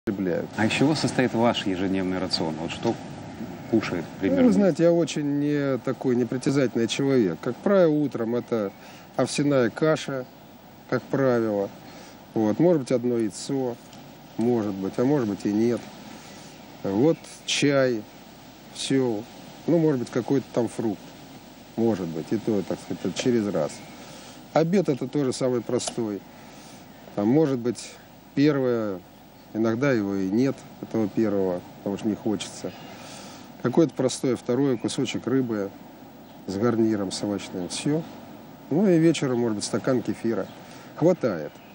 употребляют. А из чего состоит ваш ежедневный рацион? Вот что кушает Ну, примерно? вы знаете, я очень не такой непритязательный человек. Как правило, утром это овсяная каша, как правило. Вот, может быть, одно яйцо, может быть, а может быть и нет. Вот чай, все. Ну, может быть, какой-то там фрукт. Может быть, и то, так сказать, это через раз. Обед это тоже самый простой. Там, может быть, первое, иногда его и нет, этого первого, потому что не хочется. Какое-то простое второе, кусочек рыбы с гарниром, с овощным. Все. Ну и вечером, может быть, стакан кефира. Хватает.